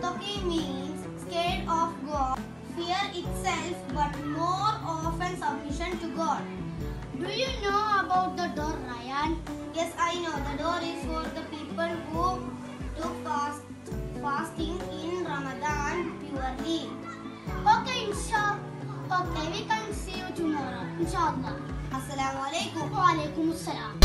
Tawqi means scared of God, fear itself, but more often submission to God. Do you know about the door, Ryan? Yes, I know. The door is for the people who took fasting in Ramadan purely. Okay, we can see you tomorrow, inshallah. Assalamu alaikum. Wa alaikum assalam.